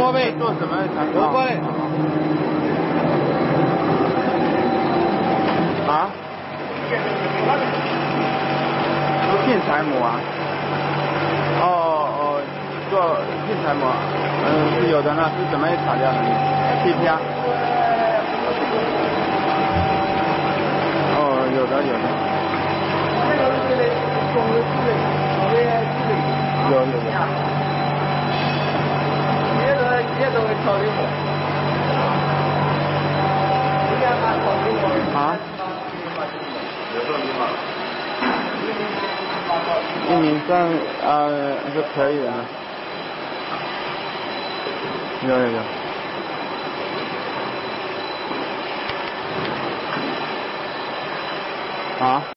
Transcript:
过呗。 做什么材料？ 过来。 啊？建材模啊？哦，做建材模，是有的呢，是什么材料呢？PP啊？哦，有的。有。也都会调的好。啊？1米3是可以的呢。有。啊？